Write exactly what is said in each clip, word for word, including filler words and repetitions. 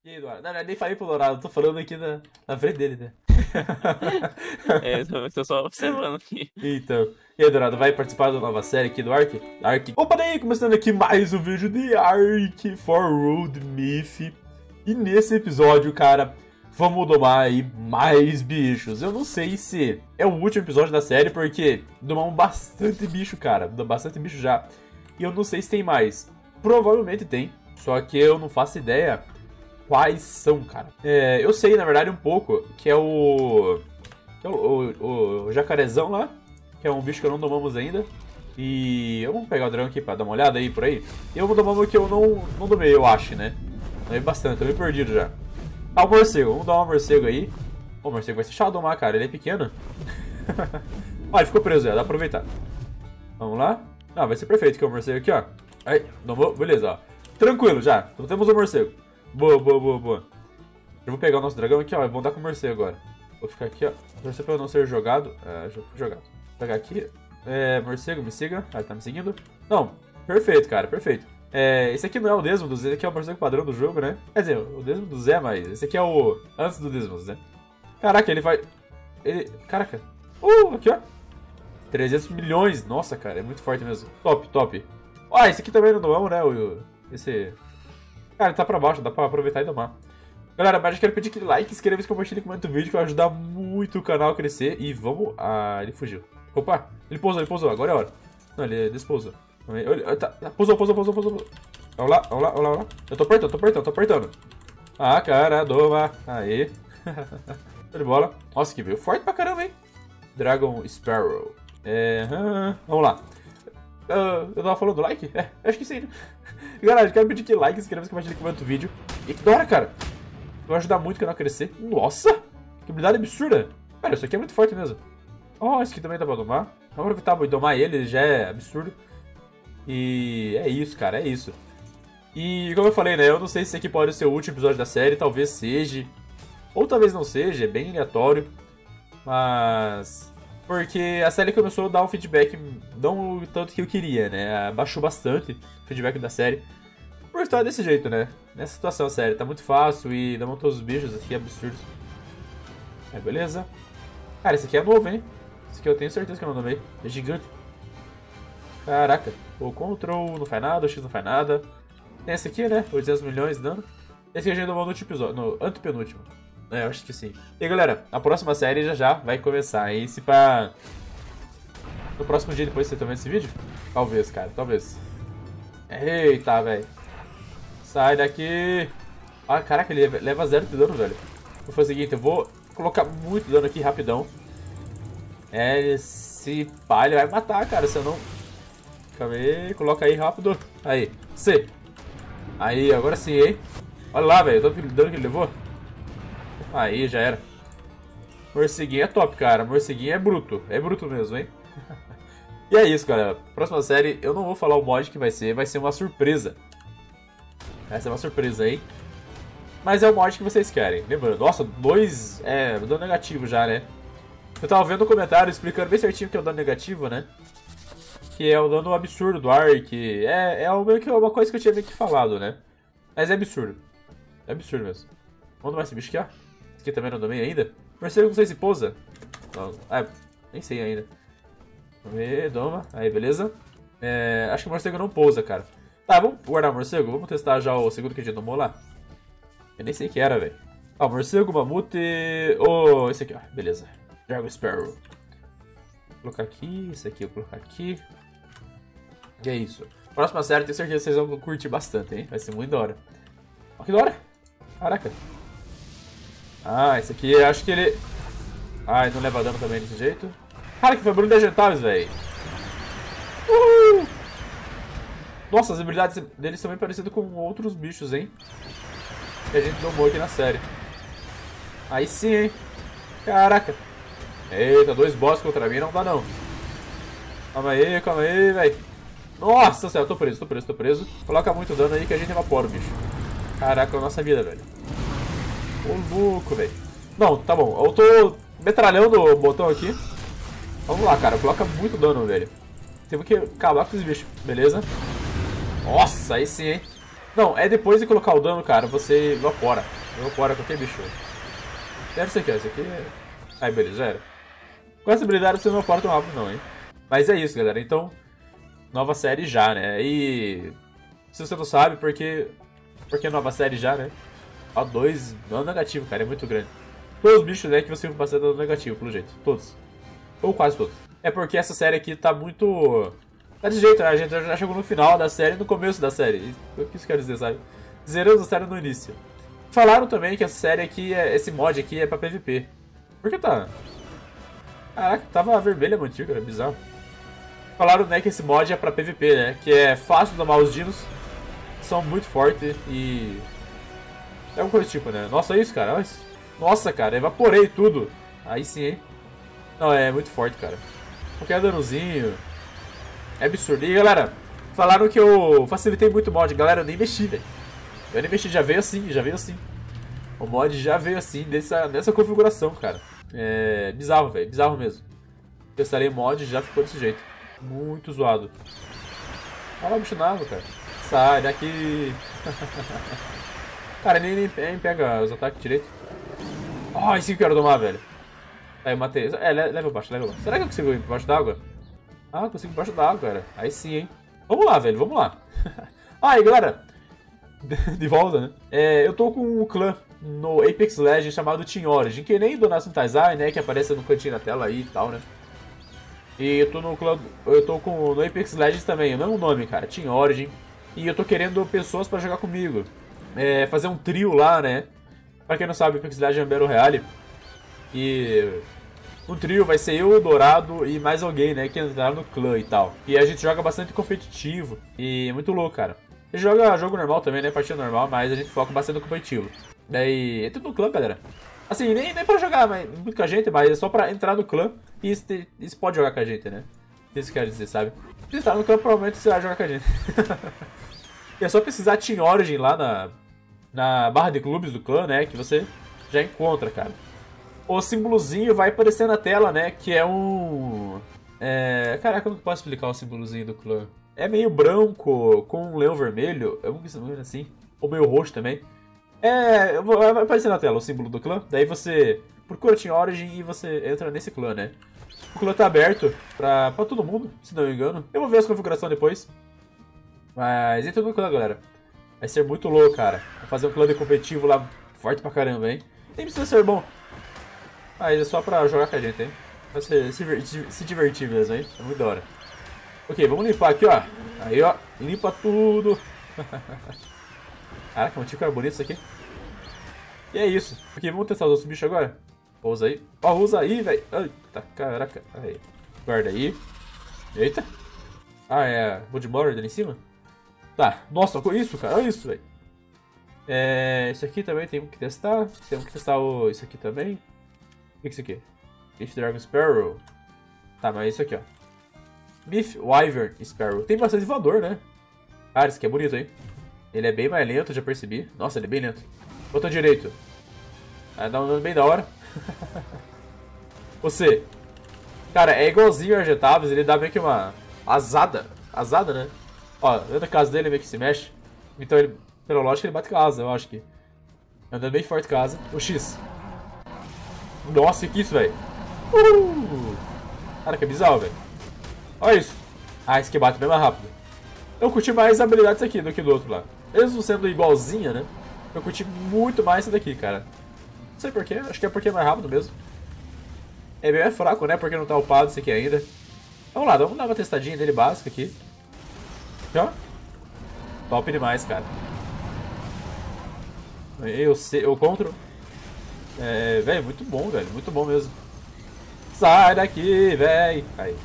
E aí, Eduardo? Não, não, nem falei pro Dourado, tô falando aqui na, na frente dele, né? É, eu tô só observando aqui. Então, e aí, Dourado, vai participar da nova série aqui do Ark? Ark. Opa, daí, começando aqui mais um vídeo de Ark for Road Myth. E nesse episódio, cara, vamos domar aí mais bichos. Eu não sei se é o último episódio da série, porque domamos bastante bicho, cara. Bastante bicho já. E eu não sei se tem mais. Provavelmente tem, só que eu não faço ideia quais são, cara. É, eu sei, na verdade, um pouco, que é o... Que é o, o, o jacarezão lá, que é um bicho que não domamos ainda. E vamos pegar o dragão aqui pra dar uma olhada aí por aí. E eu vou domar um que eu não, não domei, eu acho, né? Domei bastante, tô meio perdido já. Ah, o morcego, vamos dar um morcego aí. O morcego vai ser chato domar, cara, ele é pequeno. Ah, ele ficou preso, já, dá pra aproveitar. Vamos lá. Ah, vai ser perfeito que é o morcego aqui, ó. Aí, domou, beleza, ó. Tranquilo já, então temos o morcego. Boa, boa, boa, boa. Eu vou pegar o nosso dragão aqui, ó, e vou andar com o morcego agora. Vou ficar aqui, ó. Torcer pra eu não ser jogado. É, já fui jogado. Vou pegar aqui. É, morcego, me siga. Ah, ele tá me seguindo. Não, perfeito, cara, perfeito. É, esse aqui não é o Desmos, esse aqui é o morcego padrão do jogo, né? Quer dizer, o Desmos do Zé, mas esse aqui é o antes do Desmos, né? Caraca, ele vai... Ele... Caraca. Uh, aqui, ó. trezentos milhões. Nossa, cara, é muito forte mesmo. Top, top. Ah, esse aqui também não domamos, né? O, esse... Cara, ele tá pra baixo, dá pra aproveitar e domar. Galera, mas eu quero pedir aquele like, inscreva-se, compartilhe, comenta o vídeo, que vai ajudar muito o canal a crescer. E vamos... Ah, ele fugiu. Opa, ele pousou, ele pousou, agora é a hora. Não, ele despousou. Ele, tá, pousou, pousou, pousou, pousou. Vamos lá, vamos lá, vamos lá, vamos lá. Eu tô apertando, tô apertando, tô apertando. Ah, cara, doma. Aê. Tô de bola. Nossa, que veio forte pra caramba, hein? Dragon Sparrow. É... Vamos lá. Uh, eu tava falando do like? É, acho que sim, né? Galera, eu quero pedir que like, inscreva-se, compartilhe, comenta o vídeo. E que da hora, cara. Vai ajudar muito o canal a crescer. Nossa! Que habilidade absurda. Cara, isso aqui é muito forte mesmo. Oh, esse aqui também dá pra domar. Vamos aproveitar e domar ele, ele já é absurdo. E é isso, cara, é isso. E como eu falei, né, eu não sei se esse aqui pode ser o último episódio da série, talvez seja. Ou talvez não seja, é bem aleatório. Mas... Porque a série começou a dar um feedback não o tanto que eu queria, né? Baixou bastante o feedback da série. Por estar desse jeito, né? Nessa situação, sério, tá muito fácil e dá todos os bichos aqui, absurdos. É, beleza. Cara, esse aqui é novo, hein? Esse aqui eu tenho certeza que eu não domei. É gigante. Caraca. O Control não faz nada, o X não faz nada. Tem esse aqui, né? oitocentos milhões de dano. Esse aqui a gente domou no último episódio, no antepenúltimo. É, eu acho que sim. E aí, galera, a próxima série já já vai começar. E se pra... No próximo dia depois você tá vendo esse vídeo? Talvez, cara, talvez. Eita, velho. Sai daqui. Ah, caraca, ele leva zero de dano, velho. Vou fazer o seguinte, eu vou colocar muito dano aqui rapidão. É, esse pá, ele vai matar, cara, se eu não... Calma aí, coloca aí rápido. Aí, C. Aí, agora sim, hein. Olha lá, velho, o dano que ele levou. Aí, já era. Morceguinho é top, cara. Morceguinho é bruto. É bruto mesmo, hein? E é isso, galera. Próxima série, eu não vou falar o mod que vai ser. Vai ser uma surpresa. Vai ser uma surpresa, hein? Mas é o mod que vocês querem. Lembrando, nossa, dois... É, dano negativo já, né? Eu tava vendo um comentário explicando bem certinho o que é o dano negativo, né? Que é o dano absurdo do Ark. É, é meio que uma coisa que eu tinha meio que falado, né? Mas é absurdo. É absurdo mesmo. Vamos tomar esse bicho aqui, ó. Esse aqui também não domei ainda. Morcego não sei se pousa. Não. Ah, nem sei ainda. Vamos ver, doma. Aí, beleza. É, acho que o morcego não pousa, cara. Tá, vamos guardar o morcego. Vamos testar já o segundo que a gente domou lá. Eu nem sei o que era, velho. Ah, morcego, mamute... Oh, esse aqui, ó. Beleza. Dragon Sparrow. Vou colocar aqui. Esse aqui eu vou colocar aqui. E é isso. Próxima série, tenho certeza que vocês vão curtir bastante, hein? Vai ser muito da hora. Ó, que da hora. Caraca. Ah, esse aqui, eu acho que ele... Ah, ele não leva dano também desse jeito. Cara, que foi barulho de agentais, velho. Uhul! Nossa, as habilidades deles são bem parecidas com outros bichos, hein? Que a gente domou aqui na série. Aí sim, hein? Caraca. Eita, dois boss contra mim não dá não. Calma aí, calma aí, velho. Nossa senhora, tô preso, tô preso, tô preso. Coloca muito dano aí que a gente evapora o bicho. Caraca, é a nossa vida, velho. Ô louco, velho. Não, tá bom. Eu tô metralhando o botão aqui. Vamos lá, cara. Coloca muito dano, velho. Temos que acabar com esses bichos. Beleza? Nossa, aí sim, hein. Não, é depois de colocar o dano, cara, você evapora. Evapora qualquer bicho. Era isso aqui, ó. Isso aqui é... Aí, beleza, já era. Com essa habilidade você não evapora tão rápido não, hein. Mas é isso, galera. Então, nova série já, né? E... Se você não sabe, porque... Porque nova série já, né? A dois, dano negativo, cara. É muito grande. Todos os bichos, né, que você vai passar dano negativo, pelo jeito. Todos. Ou quase todos. É porque essa série aqui tá muito... Tá de jeito, né? A gente já chegou no final da série e no começo da série. O que isso quer dizer, sabe? Zeramos a série no início. Falaram também que essa série aqui, é, esse mod aqui é pra P V P. Por que tá? Caraca, tava vermelha a mantiga, era bizarro. Falaram, né, que esse mod é pra P V P, né? Que é fácil domar os dinos. São muito fortes e... É uma coisa tipo, né? Nossa, é isso, cara. Olha isso. Nossa, cara, evaporei tudo. Aí sim, hein? Não, é muito forte, cara. Qualquer danozinho... É absurdo. E galera, falaram que eu facilitei muito o mod. Galera, eu nem mexi, velho. Eu nem mexi, já veio assim, já veio assim. O mod já veio assim, nessa, nessa configuração, cara. É bizarro, velho, bizarro mesmo. Eu instalei o mod e já ficou desse jeito. Muito zoado. Olha lá o bicho na água, cara. Sai daqui. Cara, nem, nem, nem pega os ataques direito. Oh, esse que eu quero domar, velho. Aí eu matei. É, leva abaixo, leva abaixo. Será que eu consigo ir embaixo d'água? Ah, consigo embaixo d'água, cara. Aí sim, hein. Vamos lá, velho, vamos lá. Ah, e galera, de volta, né? É, eu tô com um clã no Apex Legends chamado Team Origin, que nem do Nathan Taizai, né? Que aparece no cantinho da tela aí e tal, né? E eu tô no clã. Eu tô com no Apex Legends também, o mesmo nome, cara, Team Origin. E eu tô querendo pessoas pra jogar comigo. É, fazer um trio lá, né? Pra quem não sabe, Apex Legends é um Battle Royale. E o trio vai ser eu, o Dourado e mais alguém, né? Que entrar no clã e tal. E a gente joga bastante competitivo. E é muito louco, cara. A gente joga jogo normal também, né? Partida normal, mas a gente foca bastante no competitivo. Daí, entra no clã, galera. Assim, nem, nem pra jogar mas, muito com a gente, mas é só pra entrar no clã. E isso pode jogar com a gente, né? Isso quer dizer, sabe? Se entrar no clã, provavelmente você vai jogar com a gente. E é só precisar Team Origin lá na, na barra de clubes do clã, né? Que você já encontra, cara. O símbolozinho vai aparecer na tela, né? Que é um... É... Caraca, como que eu posso explicar o símbolozinho do clã? É meio branco, com um leão vermelho. É um assim. Ou meio roxo também. É... Vai aparecer na tela o símbolo do clã. Daí você procura Team Origin e você entra nesse clã, né? O clã tá aberto pra, pra todo mundo, se não me engano. Eu vou ver as configurações depois. Mas entra no clã, galera. Vai ser muito louco, cara. Vou fazer um clã de competitivo lá forte pra caramba, hein? Nem precisa ser bom. Mas é só pra jogar com a gente, hein? Pra se, se, se divertir mesmo, hein? É muito da hora. Ok, vamos limpar aqui, ó. Aí, ó. Limpa tudo. Caraca, um tico é bonito isso aqui. E é isso. Ok, vamos testar os outros bichos agora. Pousa aí. Ó, usa aí, velho. Eita, caraca. Aí. Guarda aí. Eita. Ah, é a Bloodborne ali em cima? Tá. Nossa, com isso, cara. Olha isso, velho. É... Esse aqui também tem que testar. Temos que testar o... Isso aqui também. O que é isso aqui? Myth Dragon Sparrow. Tá, mas isso aqui, ó. Myth Wyvern Sparrow. Tem bastante voador, né? Cara, esse aqui é bonito, hein? Ele é bem mais lento, já percebi. Nossa, ele é bem lento. Botão direito. Vai dar um dano bem da hora. Você. Cara, é igualzinho o Argentavis. Ele dá meio que uma asada. Asada, né? Ó, dentro da casa dele meio que se mexe. Então ele, pela lógica, ele bate com a asa, eu acho que. Andando bem forte com a asa. O X. Nossa, que isso, velho. Uh! Cara, que bizarro, velho. Olha isso. Ah, esse aqui bate bem mais rápido. Eu curti mais a habilidade desse aqui do que do outro lá. Mesmo sendo igualzinha, né? Eu curti muito mais esse daqui, cara. Não sei porquê, acho que é porque é mais rápido mesmo. É bem mais fraco, né? Porque não tá upado esse aqui ainda. Vamos lá, vamos dar uma testadinha dele básica aqui. Ó. Top demais, cara. Eu sei, eu control. É, velho, muito bom, velho. Muito bom mesmo. Sai daqui, velho. Aí.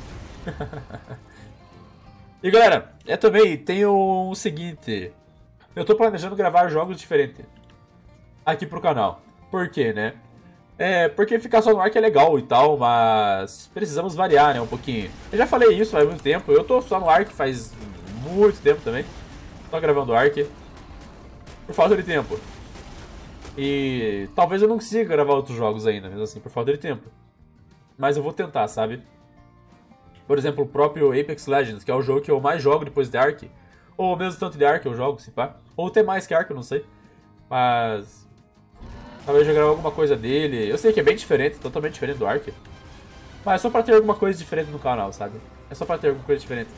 E galera, é também tem o seguinte. Eu tô planejando gravar jogos diferentes aqui pro canal. Por quê, né? É, porque ficar só no Ark é legal e tal, mas precisamos variar, né, um pouquinho. Eu já falei isso faz muito tempo. Eu tô só no Ark faz muito tempo também. Tô gravando Ark por falta de tempo. E talvez eu não consiga gravar outros jogos ainda, mesmo assim, por falta de tempo. Mas eu vou tentar, sabe? Por exemplo, o próprio Apex Legends, que é o jogo que eu mais jogo depois de Ark. Ou mesmo tanto de Ark eu jogo, se pá. Ou até mais que Ark, eu não sei. Mas... talvez eu grave alguma coisa dele. Eu sei que é bem diferente, totalmente diferente do Ark. Mas é só pra ter alguma coisa diferente no canal, sabe? É só pra ter alguma coisa diferente.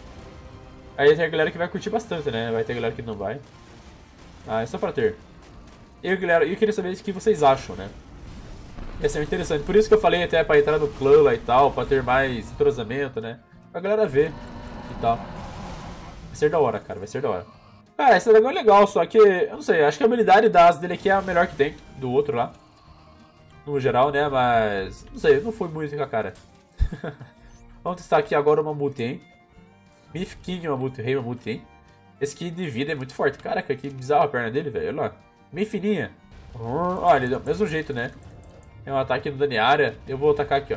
Aí tem a galera que vai curtir bastante, né? Vai ter a galera que não vai. Ah, é só pra ter. E galera, eu queria saber o que vocês acham, né? Ia ser interessante. Por isso que eu falei até pra entrar no clã lá e tal, pra ter mais entrosamento, né? Pra galera ver e tal. Vai ser da hora, cara. Vai ser da hora. Cara, esse dragão é legal, só que... eu não sei, acho que a habilidade da asa dele aqui é a melhor que tem. Do outro lá. No geral, né? Mas... não sei, não foi muito com a cara. Vamos testar aqui agora o Mamute, hein? Mifkin Mamute, Rei Mamute, hein? Esse aqui de vida é muito forte. Caraca, que bizarra a perna dele, velho. Olha lá. Bem fininha. Olha, do mesmo jeito, né? É um ataque no dano área. Eu vou atacar aqui, ó.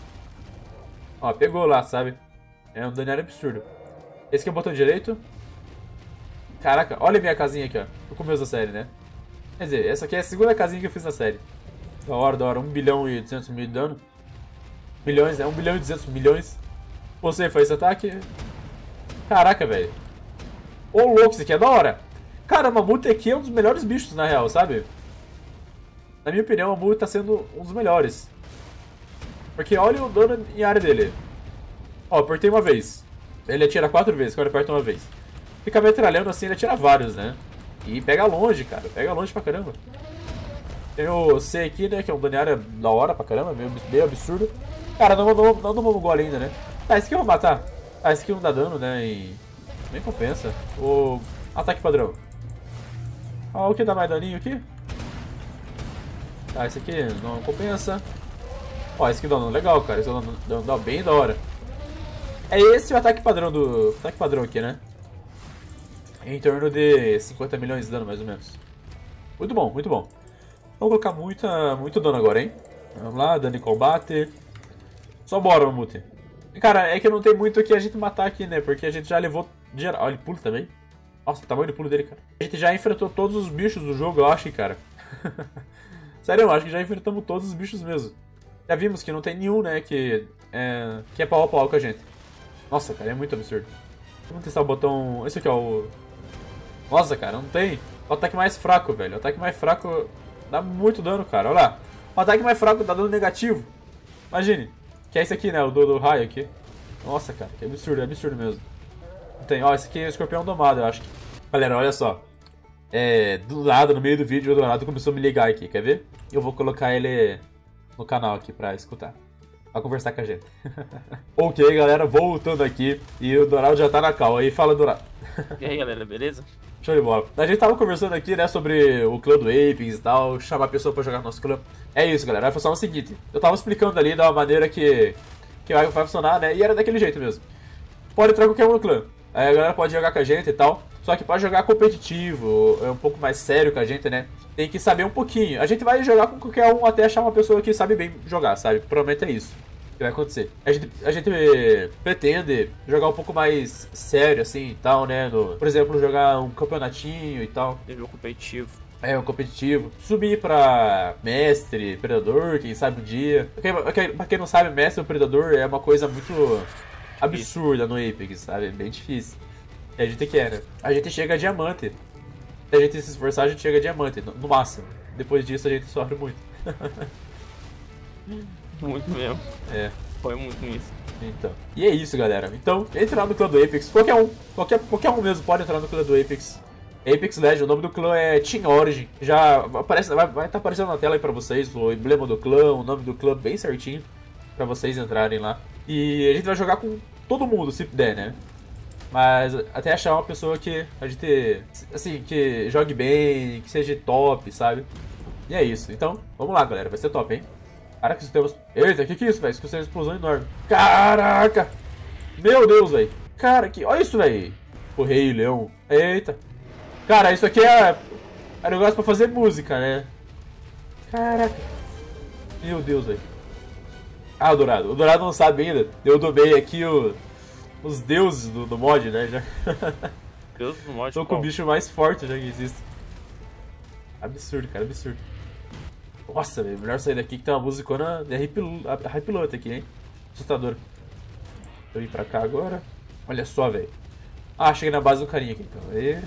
Ó, pegou lá, sabe? É um dano área absurdo. Esse aqui é o botão direito. Caraca, olha a minha casinha aqui, ó. No começo da série, né? Quer dizer, essa aqui é a segunda casinha que eu fiz na série. Da hora, da hora. um bilhão e duzentos mil de dano. Milhões, né? um bilhão e duzentos milhões. Você faz esse ataque. Caraca, velho. Ô, louco, isso aqui é da hora. Cara, o Mamute aqui é um dos melhores bichos, na real, sabe? Na minha opinião, o Mamute tá sendo um dos melhores. Porque olha o dano em área dele. Ó, apertei uma vez. Ele atira quatro vezes, quando aperta uma vez. Fica metralhando assim, ele atira vários, né? E pega longe, cara. Pega longe pra caramba. Tem o C aqui, né? Que é um dano em área da hora pra caramba. Meio, meio absurdo. Cara, não vamos não, não, não gole ainda, né? Tá, esse aqui eu vou matar. Ah, esse aqui não dá dano, né? E... nem compensa. O ataque padrão. Ó, o que dá mais daninho aqui? Tá, esse aqui não compensa. Ó, esse aqui dá dano legal, cara. Esse dá dano dá bem da hora. É esse o ataque padrão do... ataque padrão aqui, né? Em torno de cinquenta milhões de dano, mais ou menos. Muito bom, muito bom. Vamos colocar muita, muito dano agora, hein? Vamos lá, dano em combate. Só bora, Mamute. Cara, é que não tem muito o que a gente matar aqui, né? Porque a gente já levou geral. Olha, ele pula também. Nossa, o tamanho do pulo dele, cara. A gente já enfrentou todos os bichos do jogo, eu acho, cara. Sério, eu acho que já enfrentamos todos os bichos mesmo. Já vimos que não tem nenhum, né, que é, que é pau a pau com a gente. Nossa, cara, é muito absurdo. Vamos testar o botão... esse aqui, ó, o... nossa, cara, não tem. O ataque mais fraco, velho. O ataque mais fraco dá muito dano, cara. Olha lá. O ataque mais fraco dá dano negativo. Imagine. Que é esse aqui, né, o do, do raio aqui. Nossa, cara, que absurdo, é absurdo mesmo. Tem, ó, esse aqui é o escorpião domado, eu acho. Galera, olha só. É, do lado, no meio do vídeo, o Dourado começou a me ligar aqui, quer ver? Eu vou colocar ele no canal aqui pra escutar. Pra conversar com a gente. Ok, galera, voltando aqui. E o Dourado já tá na cal. Aí fala, Dourado. E aí, galera, beleza? Show de bola. A gente tava conversando aqui, né, sobre o clã do Apex e tal, chamar a pessoa pra jogar no nosso clã. É isso, galera, vai funcionar o seguinte. Eu tava explicando ali da maneira que, que vai funcionar, né, e era daquele jeito mesmo. Pode entrar qualquer um no clã. Aí a galera pode jogar com a gente e tal. Só que pra jogar competitivo, é um pouco mais sério com a gente, né, tem que saber um pouquinho. A gente vai jogar com qualquer um até achar uma pessoa que sabe bem jogar, sabe? Provavelmente é isso que vai acontecer. A gente, a gente pretende jogar um pouco mais sério, assim, e tal, né? No, por exemplo, jogar um campeonatinho e tal. Nível competitivo. É, um competitivo. Subir pra mestre, predador, quem sabe um dia. Porque, pra quem não sabe, mestre ou predador é uma coisa muito absurda no Apex, sabe? É bem difícil. E a gente quer, né? A gente chega a diamante. Se a gente se esforçar, a gente chega a diamante, no, no máximo. Depois disso, a gente sofre muito. Muito mesmo. É. Foi muito isso. Então. E é isso, galera. Então, entre lá no clã do Apex. Qualquer um. Qualquer, qualquer um mesmo pode entrar no clã do Apex. Apex Legends. O nome do clã é Team Origin. Já aparece, vai estar vai tá aparecendo na tela aí pra vocês. O emblema do clã, o nome do clã bem certinho. Pra vocês entrarem lá. E a gente vai jogar com todo mundo, se puder, né? Mas até achar uma pessoa que a gente, assim, que jogue bem, que seja top, sabe? E é isso. Então, vamos lá, galera. Vai ser top, hein? Caraca, isso temos... Eita, que que é isso, velho? Isso é uma explosão enorme. Caraca! Meu Deus, velho. Cara, que... olha isso, velho. O Rei Leão. Eita. Cara, isso aqui é... é negócio pra fazer música, né? Caraca. Meu Deus, velho. Ah, o Dourado. O Dourado não sabe ainda. Eu domei aqui o... os deuses do, do mod, né? Já... Deus do mod. Tô com o bicho mais forte já que existe. Absurdo, cara. Absurdo. Nossa, velho, melhor sair daqui que tem uma musicona de high pilot aqui, hein? Assustador. Deixa eu ir pra cá agora. Olha só, velho. Ah, cheguei na base do carinha aqui, então. Aí...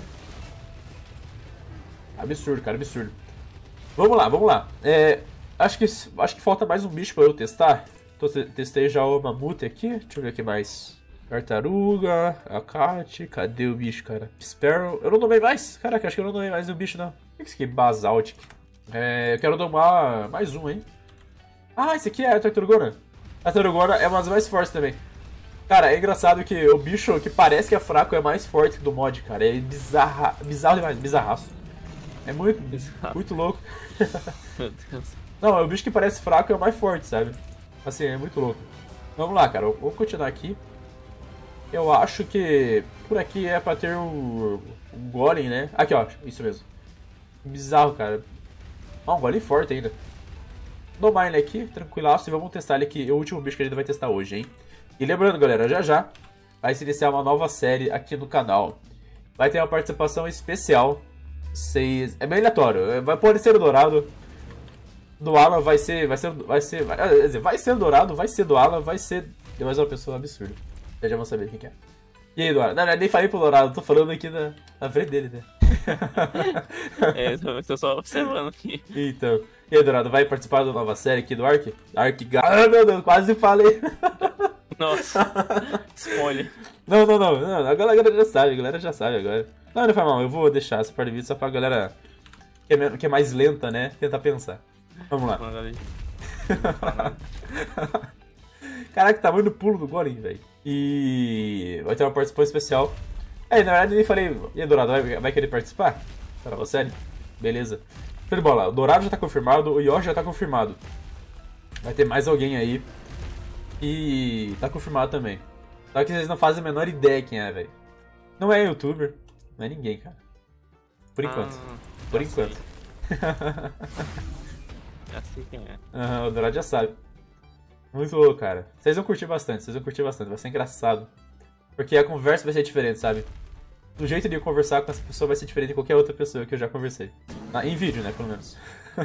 Absurdo, cara, absurdo. Vamos lá, vamos lá. É, acho, que, acho que falta mais um bicho pra eu testar. Tô, testei já o mamute aqui. Deixa eu ver o que mais. Tartaruga, acate. Cadê o bicho, cara? Sparrow. Eu não domei mais. Caraca, acho que eu não domei mais um bicho, não. O que é isso aqui? Basaltic. É, eu quero domar mais um, hein? Ah, esse aqui é a Tartarugona. A Tartarugona é uma das mais fortes também. Cara, é engraçado que o bicho que parece que é fraco é mais forte do mod, cara. É bizarra, bizarro demais, bizarraço. É muito, Bizarro. muito louco. Meu Deus. Não, é o bicho que parece fraco é o mais forte, sabe? Assim, é muito louco. Vamos lá, cara. Vamos continuar aqui. Eu acho que por aqui é pra ter o, o Golem, né? Aqui, ó. Isso mesmo. Bizarro, cara. Ah, um Golem forte ainda. Domar ele aqui, tranquilaço. E vamos testar ele aqui. É o último bicho que a gente vai testar hoje, hein? E lembrando, galera, já já vai se iniciar uma nova série aqui no canal. Vai ter uma participação especial. Vocês... É bem aleatório. Vai poder ser o Dourado. Do Alan vai ser... Vai ser... Vai ser... Vai, quer dizer, vai ser o Dourado, vai ser do Alan, vai ser de mais uma pessoa absurda. Vocês já vão saber quem que é. E aí, Dourado? Não, não, nem falei pro Dourado, tô falando aqui na, na frente dele, né? É, eu tô só observando aqui. Então. E aí, Dourado, vai participar da nova série aqui do Ark? Ark... Ah, meu Deus, quase falei. Nossa. Spoiler. Não, não, não, não. A galera já sabe, a galera já sabe agora. Não, não faz mal, eu vou deixar essa parte do vídeo só pra galera que é, men- que é mais lenta, né? Tentar pensar. Vamos lá. Manda ali. Caraca, tamanho do pulo do Golem, velho. E vai ter uma participação especial. É, na verdade eu falei, e aí, Dourado, vai, vai querer participar? Tá na série? Beleza. Show de bola, o Dourado já tá confirmado, o Yoshi já tá confirmado. Vai ter mais alguém aí. E tá confirmado também. Só que vocês não fazem a menor ideia quem é, velho. Não é youtuber, não é ninguém, cara. Por enquanto. Ah, Por já enquanto. sei. Já sei quem é. Aham, o Dourado já sabe. Muito louco, cara. Vocês vão curtir bastante, vocês vão curtir bastante. Vai ser engraçado. Porque a conversa vai ser diferente, sabe? O jeito de eu conversar com essa pessoa vai ser diferente de qualquer outra pessoa que eu já conversei. Ah, em vídeo, né, pelo menos.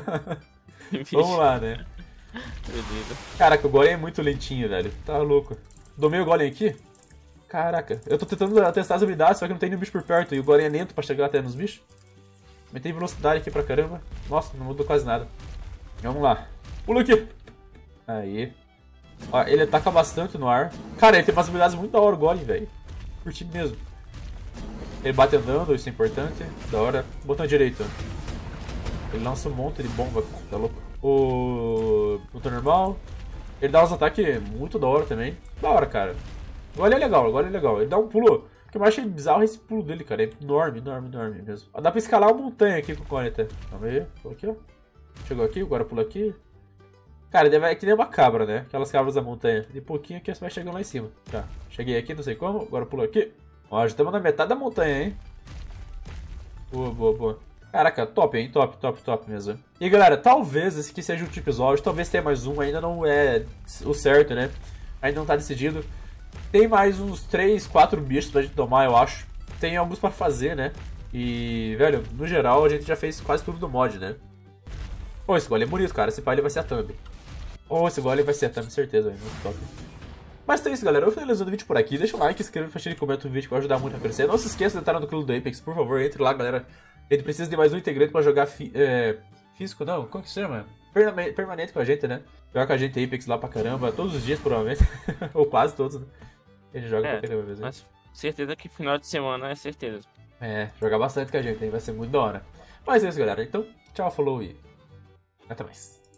Vamos lá, né? Beleza. Caraca, o Golem é muito lentinho, velho. Tá louco. Domei o Golem aqui? Caraca, eu tô tentando testar as habilidades, só que não tem nenhum bicho por perto. E o Golem é lento pra chegar até nos bichos. Mas tem velocidade aqui pra caramba. Nossa, não mudou quase nada. Vamos lá. Pula aqui. Aí. Ó, ele ataca bastante no ar. Cara, ele tem umas habilidades muito da hora, o Golem, velho. Curti mesmo. Ele bate andando, isso é importante. Da hora. Botão direito. Ele lança um monte de bomba. Tá louco. O botão normal. Ele dá uns ataques muito da hora também. Da hora, cara. Agora é legal, agora é legal. Ele dá um pulo. O que eu mais achei bizarro é esse pulo dele, cara. É enorme, enorme, enorme mesmo. Dá pra escalar uma montanha aqui com o Golem até. Calma aí. Pula aqui, ó. Chegou aqui, agora pula aqui. Cara, ele é que nem uma cabra, né? Aquelas cabras da montanha. De pouquinho aqui você vai chegando lá em cima. Tá. Cheguei aqui, não sei como. Agora pula aqui. Ó, já estamos na metade da montanha, hein? Boa, boa, boa. Caraca, top, hein? Top, top, top mesmo. E galera, talvez esse aqui seja o último episódio. Talvez tenha mais um. Ainda não é o certo, né? Ainda não tá decidido. Tem mais uns três, quatro bichos pra gente tomar, eu acho. Tem alguns pra fazer, né? E, velho, no geral a gente já fez quase tudo do mod, né? Pô, esse Golem é bonito, cara. Esse pai ele vai ser a thumb. Oh, esse Golem vai ser a thumb, certeza, velho. Muito top. Mas então é isso, galera. Eu finalizando o vídeo por aqui. Deixa o like, se inscreve, compartilha e comenta o vídeo que vai ajudar muito a crescer. Não se esqueça de entrar no clube do Apex, por favor. Entre lá, galera. A gente precisa de mais um integrante pra jogar fi é, físico, não. Como que se chama? Permanente, permanente com a gente, né? Jogar com a gente Apex lá pra caramba. Todos os dias, provavelmente. Ou quase todos, né? A gente joga É, pra caramba, né? mas certeza que final de semana é certeza. É, jogar bastante com a gente aí. Vai ser muito da hora. Mas é isso, galera. Então, tchau, falou e até mais.